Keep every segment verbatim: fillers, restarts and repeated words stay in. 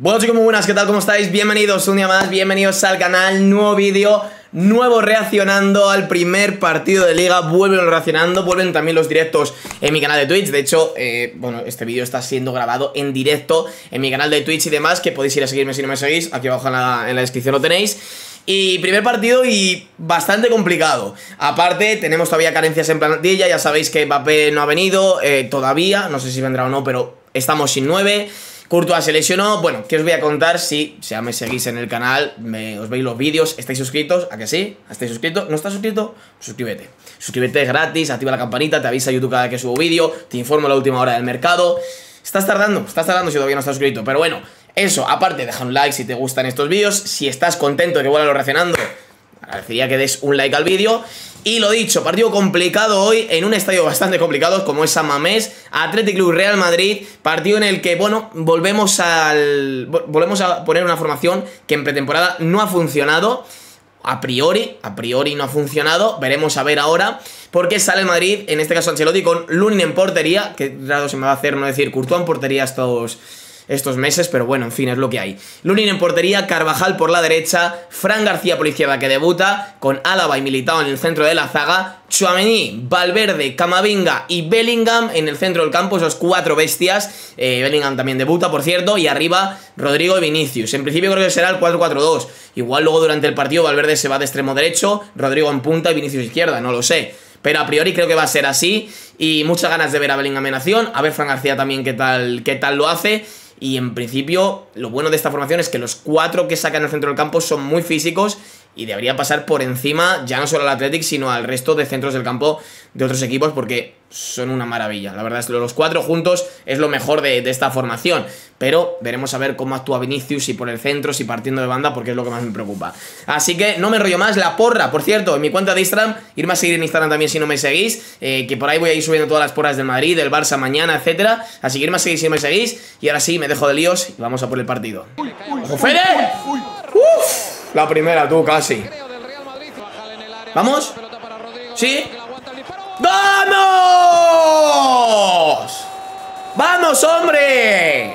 Bueno chicos, muy buenas, ¿qué tal? ¿Cómo estáis? Bienvenidos un día más, bienvenidos al canal, nuevo vídeo, nuevo reaccionando al primer partido de liga. Vuelven reaccionando, vuelven también los directos en mi canal de Twitch. De hecho, eh, bueno, este vídeo está siendo grabado en directo en mi canal de Twitch y demás, que podéis ir a seguirme si no me seguís, aquí abajo en la, en la descripción lo tenéis. Y primer partido y bastante complicado. Aparte, tenemos todavía carencias en plantilla. Ya sabéis que Mbappé no ha venido eh, todavía, no sé si vendrá o no, pero estamos sin nueve. Courtois se lesionó. Bueno, ¿qué os voy a contar? Si ya me seguís en el canal, me, os veis los vídeos, estáis suscritos, ¿a que sí? ¿Estáis suscritos? ¿No estás suscrito? Suscríbete. Suscríbete, es gratis, activa la campanita, te avisa YouTube cada vez que subo vídeo, te informo la última hora del mercado. Estás tardando, estás tardando si todavía no estás suscrito, pero bueno, eso, aparte, deja un like si te gustan estos vídeos. Si estás contento de que vuelva reaccionando, agradecería que des un like al vídeo. Y lo dicho, partido complicado hoy, en un estadio bastante complicado como es San Mamés, Athletic Club Real Madrid. Partido en el que, bueno, volvemos al volvemos a poner una formación que en pretemporada no ha funcionado. A priori, a priori no ha funcionado. Veremos a ver ahora porque sale el Madrid, en este caso Ancelotti, con Lunin en portería. Que raro se me va a hacer no decir Courtois en portería estos... estos meses, pero bueno, en fin, es lo que hay. Lunin en portería, Carvajal por la derecha, Fran García por la izquierda que debuta, con Álava y Militao en el centro de la zaga, Tchouaméni, Valverde, Camavinga y Bellingham en el centro del campo, esos cuatro bestias. eh, Bellingham también debuta, por cierto, y arriba Rodrigo y Vinicius. En principio creo que será el cuatro cuatro dos, igual luego durante el partido Valverde se va de extremo derecho, Rodrigo en punta y Vinicius izquierda, no lo sé. Pero a priori creo que va a ser así. Y muchas ganas de ver a Bellingham en acción. A ver Fran García también qué tal, qué tal lo hace. Y en principio lo bueno de esta formación es que los cuatro que sacan el centro del campo son muy físicos y debería pasar por encima ya no solo al Athletic sino al resto de centros del campo de otros equipos, porque son una maravilla. La verdad es que los cuatro juntos es lo mejor de, de esta formación. Pero veremos a ver cómo actúa Vinicius, si por el centro, si partiendo de banda, porque es lo que más me preocupa. Así que no me enrollo más. La porra, por cierto, en mi cuenta de Instagram, irme a seguir en Instagram también si no me seguís, eh, que por ahí voy a ir subiendo todas las porras del Madrid, del Barça mañana, etcétera. Así que irme a seguir si no me seguís. Y ahora sí, me dejo de líos y vamos a por el partido. ¡Ojo, Fede! ¡Uf! La primera, tú, casi. ¿Vamos? ¿Sí? ¡Vamos! ¡Vamos, hombre!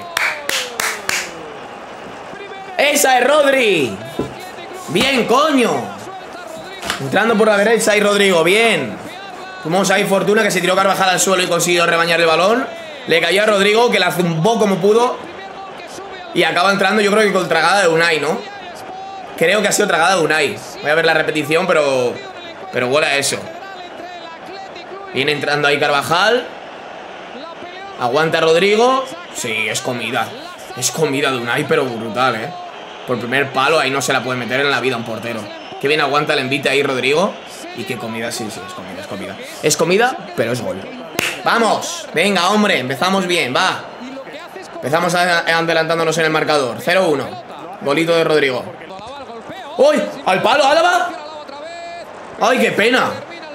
¡Esa es Rodri! ¡Bien, coño! Entrando por la derecha ahí Rodrigo, bien. Tuvimos ahí fortuna que se tiró Carvajal al suelo y consiguió rebañar el balón. Le cayó a Rodrigo, que la zumbó como pudo. Y acaba entrando, yo creo que con tragada de Unai, ¿no? Creo que ha sido tragada de Unai. Voy a ver la repetición, pero... pero huele a eso. Viene entrando ahí Carvajal. Aguanta Rodrigo. Sí, es comida. Es comida de Unai, pero brutal, ¿eh? Por primer palo, ahí no se la puede meter en la vida un portero. Qué bien aguanta el envite ahí Rodrigo. Y qué comida, sí, sí, es comida, es comida. Es comida, pero es gol. ¡Vamos! Venga, hombre, empezamos bien, va. Empezamos adelantándonos en el marcador. cero uno. Golito de Rodrigo. ¡Uy! ¡Al palo, Álava! ¡Ay, qué pena!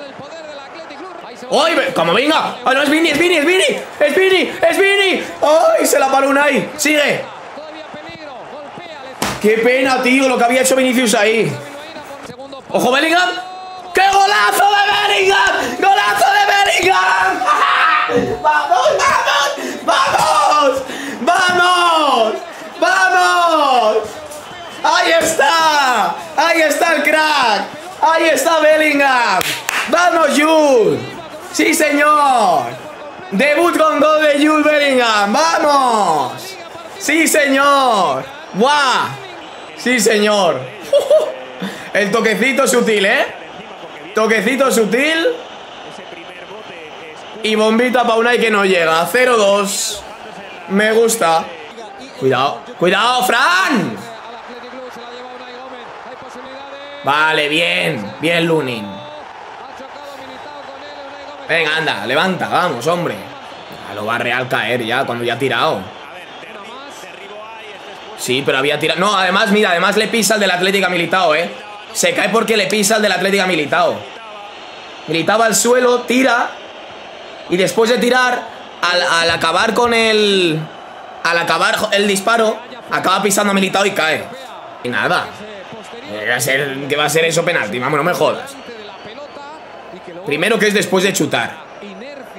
¡Ay, como venga! ¡Ah, no, es Vini, es Vini, es Vini! ¡Es Vini, es Vini! ¡Ay, se la paró Unai! ¡Sigue! ¡Qué pena, tío, lo que había hecho Vinicius ahí! ¡Ojo, Bellingham! ¡Qué golazo de Bellingham! ¡Golazo de Bellingham! ¡Vamos, vamos! ¡Vamos! ¡Vamos! ¡Vamos! ¡Ahí está! ¡Ahí está el crack! ¡Ahí está Bellingham! ¡Vamos, Jude! ¡Sí, señor! Debut con gol de Jude Bellingham. ¡Vamos! ¡Sí, señor! ¡Guau! ¡Sí, señor! El toquecito sutil, ¿eh? Toquecito sutil. Y bombita para Unai que no llega. cero dos. Me gusta. Cuidado. ¡Cuidado, Fran! Vale, bien. Bien, Lunin. Venga, anda, levanta, vamos, hombre. Ya lo va a Real caer ya, cuando ya ha tirado. Sí, pero había tirado. No, además, mira, además le pisa el del Atlético a Militao, eh. Se cae porque le pisa el del Atlético a Militao. Militao va al suelo, tira. Y después de tirar, al, al acabar con el... Al acabar el disparo, acaba pisando a Militao y cae. Y nada. ¿Qué va a ser, ¿qué va a ser eso penalti? Vamos, no me jodas. Primero que es después de chutar.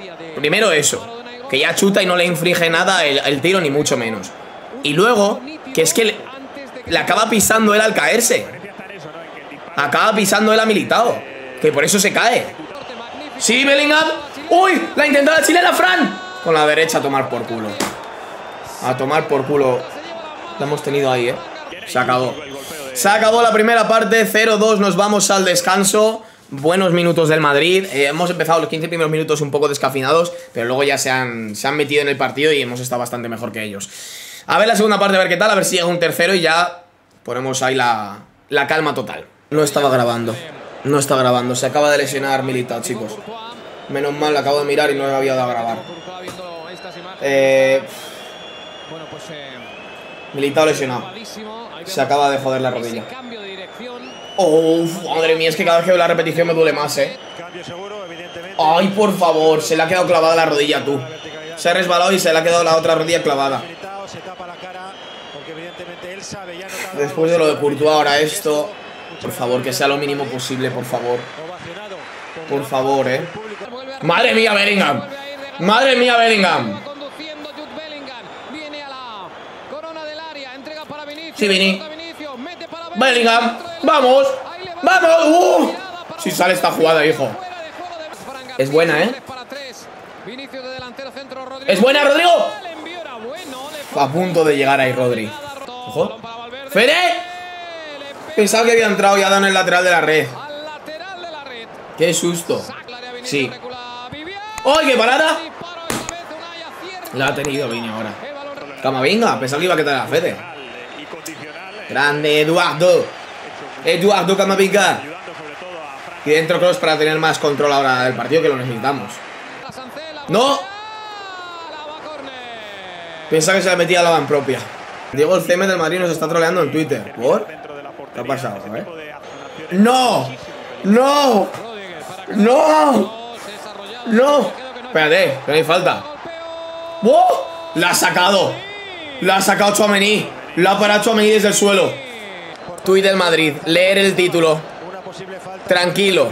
Primero eso. Que ya chuta y no le infringe nada el, el tiro, ni mucho menos. Y luego, Que es que le, le acaba pisando él al caerse. Acaba pisando él a Militao, que por eso se cae. Sí, Bellingham. ¡Uy! La intentada chilena, Fran. Con la derecha a tomar por culo. A tomar por culo. La hemos tenido ahí, ¿eh? Se acabó. Se acabó la primera parte. cero dos, nos vamos al descanso. Buenos minutos del Madrid. eh, Hemos empezado los quince primeros minutos un poco descafinados, pero luego ya se han, se han metido en el partido y hemos estado bastante mejor que ellos. A ver la segunda parte, a ver qué tal. A ver si llega un tercero y ya ponemos ahí la, la calma total. No estaba grabando. No estaba grabando. Se acaba de lesionar Militao, chicos. Menos mal, acabo de mirar y no me había dado a grabar. Eh... Militao lesionado. Se acaba de joder la rodilla. Oh, madre mía, es que cada vez que veo la repetición me duele más, eh. Ay, por favor, se le ha quedado clavada la rodilla, tú. Se ha resbalado y se le ha quedado la otra rodilla clavada. Después de lo de Courtois, ahora esto. Por favor, que sea lo mínimo posible, por favor. Por favor, eh. Madre mía, Bellingham. Madre mía, Bellingham. Sí, Vini. Bellingham. Vamos. Vamos. Uh. Si sale esta jugada, hijo. Es buena, eh. Es buena, Rodrigo. A punto de llegar ahí, Rodri. Ojo. ¡Fede! Pensaba que había entrado y ha dado en el lateral de la red. ¡Qué susto! Sí. ¡Ay, qué parada! La ha tenido Vini ahora. Camavinga, pensaba que iba a quitar a Fede. Grande Eduardo. Eduardo Camavinga. Y dentro Kroos para tener más control ahora del partido, que lo necesitamos. ¡No! Pensaba que se la metía a la van propia. Diego, el C M del Madrid nos está troleando en Twitter. ¿Por? ¿Qué ha pasado? ¿Eh? ¡No! ¡No! ¡No! ¡No! Espérate, que no hay falta. ¡Oh! ¡La ha sacado! ¡La ha sacado Tchouaméni! ¡La ha parado Tchouaméni desde el suelo! Tuit del Madrid. Leer el título. Tranquilo.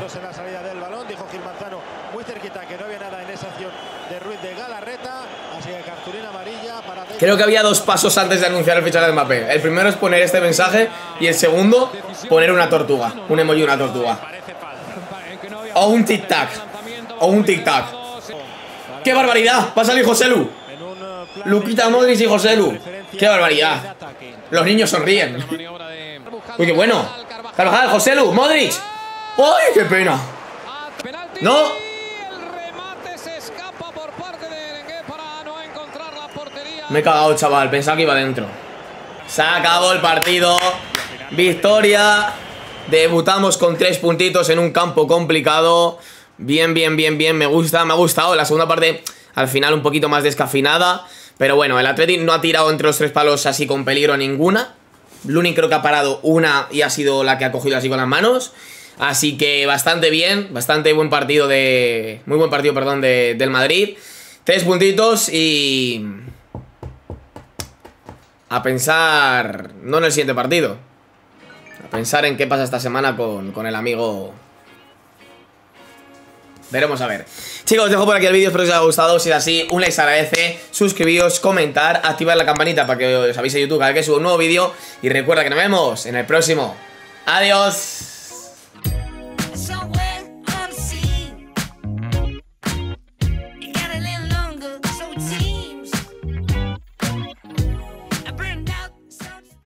Creo que había dos pasos antes de anunciar el fichaje de Mbappé. El primero es poner este mensaje y el segundo, poner una tortuga. Un emoji de una tortuga. O un tic-tac. O un tic-tac. ¡Qué barbaridad! Va a salir Joselu. Luquita Modric y Joselu. ¡Qué barbaridad! Los niños sonríen. Uy, qué bueno. Carvajal, Joselu, Modric. ¡Ay, qué pena! ¡No! Me he cagado, chaval. Pensaba que iba dentro. Se acabó el partido. Victoria. Debutamos con tres puntitos en un campo complicado. Bien, bien, bien, bien. Me gusta, me ha gustado. La segunda parte, al final, un poquito más descafinada. Pero bueno, el Athletic no ha tirado entre los tres palos así con peligro ninguna. Lunin creo que ha parado una y ha sido la que ha cogido así con las manos. Así que bastante bien. Bastante buen partido de... Muy buen partido, perdón, de, del Madrid. Tres puntitos y... A pensar, no en el siguiente partido, a pensar en qué pasa esta semana con, con el amigo. Veremos a ver. Chicos, os dejo por aquí el vídeo, espero que os haya gustado. Si es así, un like se agradece, suscribíos, comentar, activar la campanita para que os avise YouTube cada vez que subo un nuevo vídeo. Y recuerda que nos vemos en el próximo. Adiós.